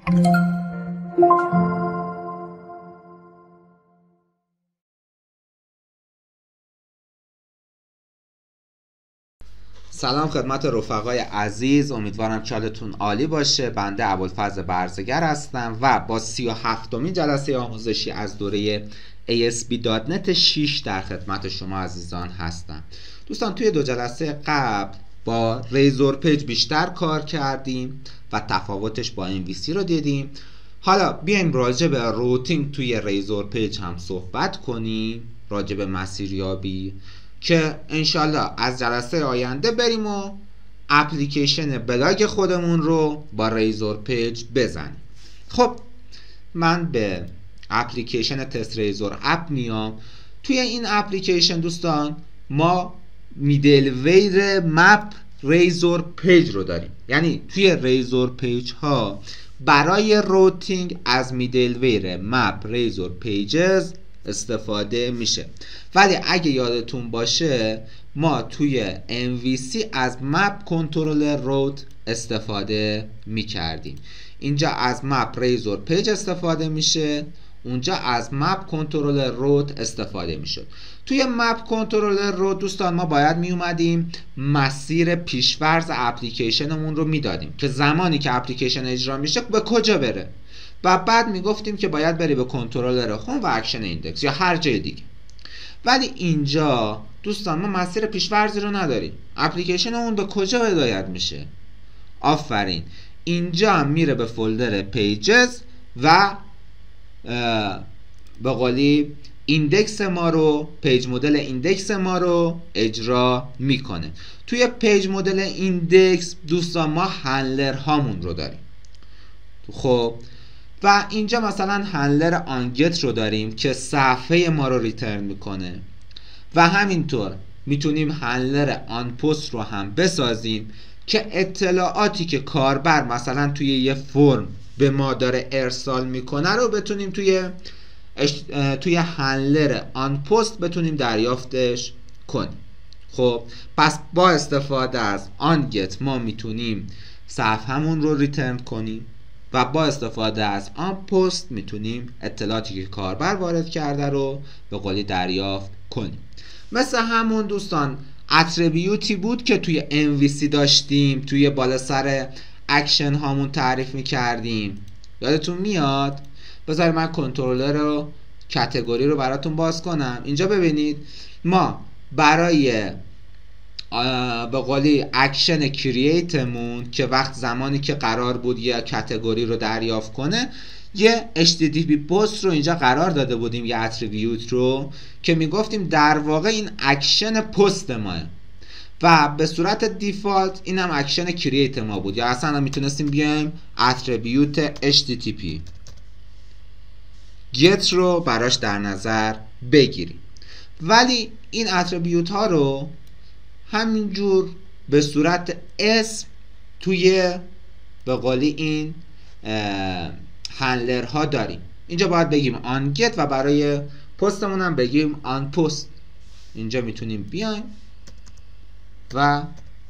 سلام خدمت رفقای عزیز، امیدوارم چالتون عالی باشه. بنده ابوالفضل برزگر هستم و با 37مین جلسه آموزشی از دوره ASP.NET 6 در خدمت شما عزیزان هستم. دوستان توی 2 جلسه قبل با ریزور پیج بیشتر کار کردیم و تفاوتش با MVC رو دیدیم. حالا بیایم راجع به روتینگ توی ریزور پیج هم صحبت کنیم، راجع به مسیریابی، که انشالله از جلسه آینده بریم و اپلیکیشن بلاگ خودمون رو با ریزور پیج بزنیم. خب من به اپلیکیشن تست ریزور اپ میام. توی این اپلیکیشن دوستان ما میدلویر مپ ریزور پیج رو داریم، یعنی توی ریزور پیج ها برای روتینگ از میدلویر مپ ریزور پیجز استفاده میشه. ولی اگه یادتون باشه ما توی MVC از مپ کنترل روت استفاده میکردیم. اینجا از مپ ریزور پیج استفاده میشه، اونجا از مپ کنترل روت استفاده میشه. توی مپ کنترل روت دوستان ما باید میومدیم مسیر پیشورز اپلیکیشنمون رو میدادیم که زمانی که اپلیکیشن اجرا میشه به کجا بره، و بعد میگفتیم که باید بری به کنترلر هوم و اکشن ایندکس یا هر جای دیگه. ولی اینجا دوستان ما مسیر پیشورزی رو نداریم. اپلیکیشن اون به کجا هدایت میشه؟ آفرین، اینجا هم میره به فولدر پیجز و به قولی ایندکس ما رو، پیج مدل ایندکس ما رو اجرا میکنه. توی پیج مدل ایندکس دوستان ما هندلر هامون رو داریم. خب و اینجا مثلا هندلر آنگت رو داریم که صفحه ما رو ریترن میکنه، و همینطور میتونیم هندلر آن پست رو هم بسازیم که اطلاعاتی که کاربر مثلا توی یه فرم به ما داره ارسال میکنه رو بتونیم توی هندلر آن پست بتونیم دریافتش کنیم. خب پس با استفاده از آنگت ما میتونیم صفحه‌مون رو ریترن کنیم و با استفاده از آن پست میتونیم اطلاعاتی که کاربر وارد کرده رو به قولی دریافت کنیم. مثل همون دوستان اتریبیوتی بود که توی MVC داشتیم، توی بالا سر اکشن هامون تعریف میکردیم. یادتون میاد؟ بذارید من کنترلر رو کاتگوری رو براتون باز کنم. اینجا ببینید ما برای به قولی اکشن کرییتمون که وقت زمانی که قرار بود یه کاتگوری رو دریافت کنه یه HTTP پست رو اینجا قرار داده بودیم، یه اتریبیوت رو که میگفتیم در واقع این اکشن پست ماه و به صورت دیفالت این هم اکشن کرییت ما بود، یا اصلا میتونستیم بیایم اتریبیوت HTTP get رو براش در نظر بگیریم. ولی این اتریبیوت ها رو همینجور به صورت اسم توی به قولی این هندلر ها داریم. اینجا باید بگیم آن گت و برای پستمون هم بگیم آن پست. اینجا میتونیم بیایم و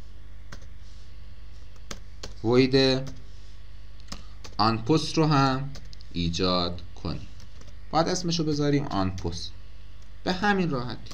void آن پست رو هم ایجاد کنیم. باید اسمشو بذاریم آن پست. به همین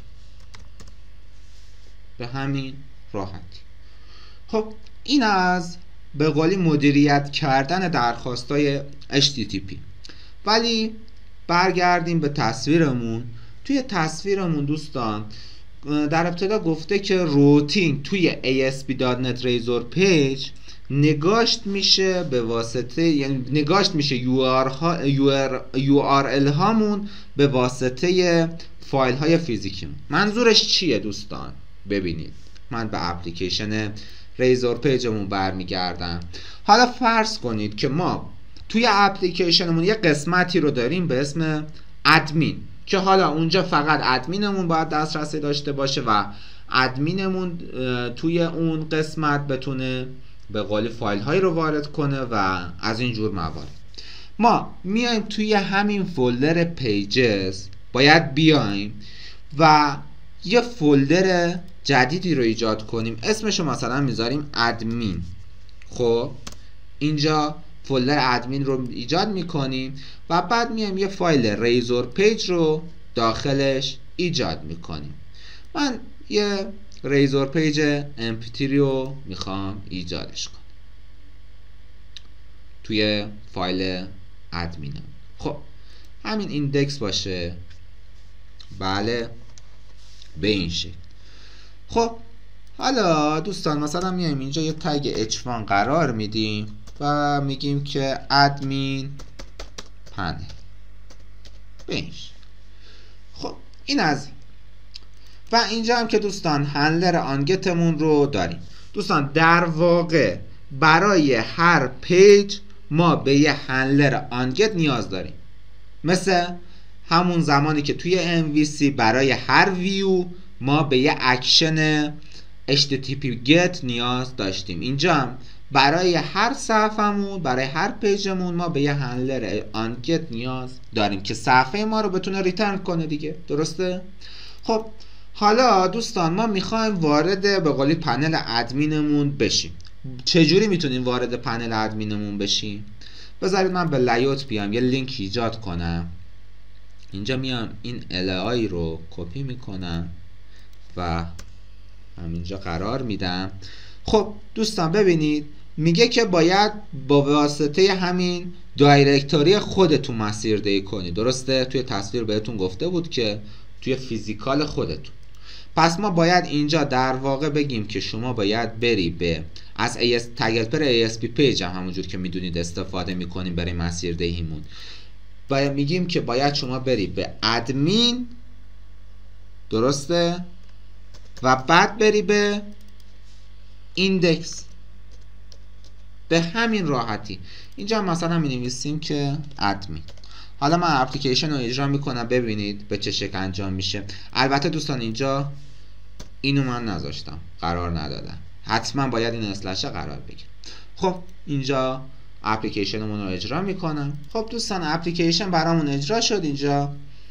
راحتی. خب این از به قولی مدیریت کردن درخواستای HTTP. ولی برگردیم به تصویرمون. توی تصویرمون دوستان در ابتدا گفته که روتینگ توی ASP.NET ریزور پیج نگاشت میشه به واسطه، یعنی نگاشت میشه URL هامون به واسطه فایل های فیزیکیمون. منظورش چیه دوستان؟ ببینید من به اپلیکیشن ریزور پیجمون برمیگردم. حالا فرض کنید که ما توی اپلیکیشنمون یه قسمتی رو داریم به اسم ادمین که حالا اونجا فقط ادمینمون باید دسترسی داشته باشه و ادمینمون توی اون قسمت بتونه به قولی فایل هایی رو وارد کنه و از این جور موارد. ما میایم توی همین فولدر پیجز باید بیایم و یه فولدر جدیدی رو ایجاد کنیم. اسمشو مثلا میذاریم ادمین. خب اینجا فولدر ادمین رو ایجاد میکنیم و بعد میایم یه فایل ریزور پیج رو داخلش ایجاد میکنیم. من یه ریزور پیج mp3 رو میخوام ایجادش کنم توی فایل ادمینم. خب همین ایندکس باشه. بله به این شکل. خب حالا دوستان مثلا میایم اینجا یه تگ h1 قرار میدیم و میگیم که ادمین پنل بینش. خب این از و اینجا هم که دوستان هندلر آنگتمون رو داریم. دوستان در واقع برای هر پیج ما به یه هندلر آنگت نیاز داریم، مثل همون زمانی که توی MVC برای هر ویو ما به یه اکشن HTTP GET نیاز داشتیم. اینجا هم برای هر صفحمون، برای هر پیجمون ما به یه هندلر آنگت نیاز داریم که صفحه ما رو بتونه ریترن کنه دیگه، درسته؟ خب حالا دوستان ما میخوایم وارد به قولی پنل ادمینمون بشیم. چجوری میتونیم وارد پنل ادمینمون بشیم؟ بذارید من به لیوت بیام یه لینک ایجاد کنم. اینجا میام این LI رو کپی میکنم و همینجا قرار میدم. خب دوستان ببینید میگه که باید با واسطه همین دایرکتوری خودتون مسیردهی کنید، درسته؟ توی تصویر بهتون گفته بود که توی فیزیکال خودتون. پس ما باید اینجا در واقع بگیم که شما باید بری به از تگلپر ASP پیج هم همونجور که میدونید استفاده میکنیم برای مسیردهیمون. باید میگیم که باید شما بری به ادمین، درسته؟ و بعد بری به ایندکس. به همین راحتی. اینجا مثلا می نویسیم که ادمین. حالا من اپلیکیشن رو اجرا میکنم ببینید به چه شکل انجام میشه. البته دوستان اینجا اینو من نذاشتم، قرار ندادم، حتما باید این اسلشه قرار بگیره. خب اینجا اپلیکیشنمون رو اجرا میکنم. خب دوستان اپلیکیشن برامون اجرا شد. اینجا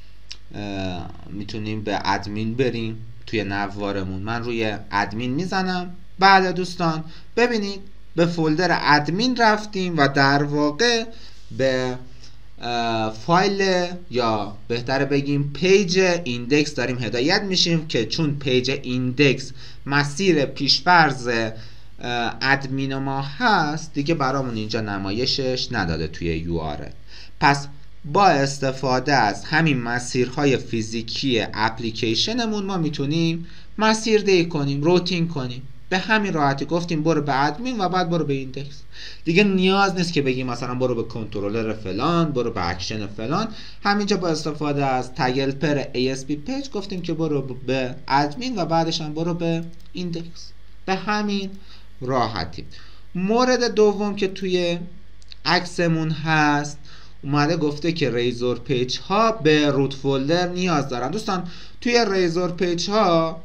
میتونیم به ادمین بریم توی نوارمون. من روی ادمین میزنم. بله دوستان ببینید به فولدر ادمین رفتیم و در واقع به فایل یا بهتر بگیم پیج ایندکس داریم هدایت میشیم که چون پیج ایندکس مسیر پیشفرض ادمین ما هست دیگه برامون اینجا نمایشش نداده توی URL. پس با استفاده از همین مسیرهای فیزیکی اپلیکیشنمون ما میتونیم مسیردهی کنیم، روتینگ کنیم. به همین راحتی گفتیم برو به ادمین و بعد برو به ایندکس. دیگه نیاز نیست که بگیم مثلا برو به کنترلر فلان، برو به اکشن فلان. همینجا با استفاده از تگلپر ASP پیج گفتیم که برو به ادمین و بعدش هم برو به ایندکس. به همین راحتی. مورد دوم که توی عکسمون هست اومده گفته که ریزور پیج ها به روت فولدر نیاز دارن. دوستان توی ریزور پیج ها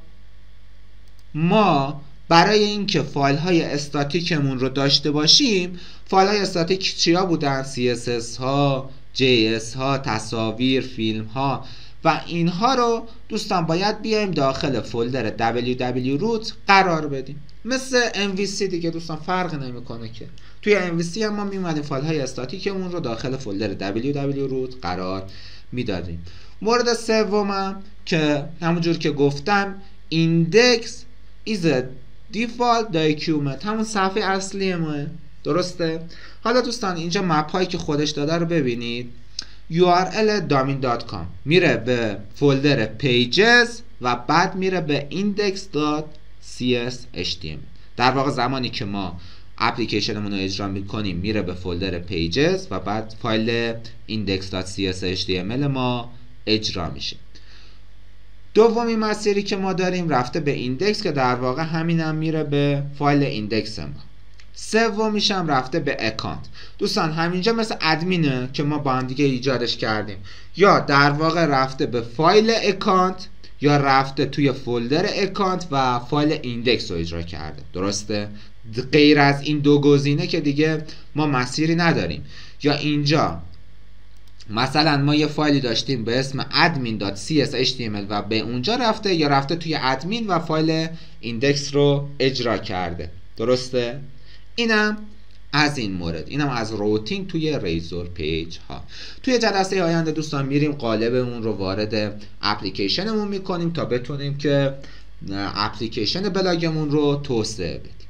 ما برای اینکه فایل های استاتیکمون رو داشته باشیم، فایل های استاتیک چیا بودن؟ CSS ها، JS ها، تصاویر، فیلم ها و اینها رو دوستان باید بیایم داخل فولدر www root قرار بدیم. مثل MVC دیگه دوستان فرق نمیکنه که توی MVC هم ما میومدیم فایل های استاتیکمون رو داخل فولدر www root قرار میدادیم. مورد سومم که همونجور که گفتم index is a default document، همون صفحه اصلی ماه، درسته؟ حالا دوستان اینجا مپ هایی که خودش داده رو ببینید. url domain.com میره به فولدر pages و بعد میره به index.cshtml. در واقع زمانی که ما اپلیکیشنمون رو اجرا میکنیم میره به فولدر pages و بعد فایل index.cshtml ما اجرا میشه. دومی مسیری که ما داریم رفته به ایندکس که در واقع همینم میره به فایل ایندکس ما. سومیش هم رفته به اکانت. دوستان همینجا مثل ادمینه که ما با هم دیگه ایجادش کردیم، یا در واقع رفته به فایل اکانت یا رفته توی فولدر اکانت و فایل ایندکس رو اجرا کرده، درسته؟ غیر از این دو گزینه که دیگه ما مسیری نداریم. یا اینجا مثلا ما یه فایلی داشتیم به اسم admin.cshtml و به اونجا رفته، یا رفته توی ادمین و فایل ایندکس رو اجرا کرده، درسته؟ اینم از این مورد. اینم از روتینگ توی ریزور پیج ها. توی جلسه آینده دوستان میریم قالبمون رو وارد اپلیکیشنمون میکنیم تا بتونیم که اپلیکیشن بلاگمون رو توسعه بدیم.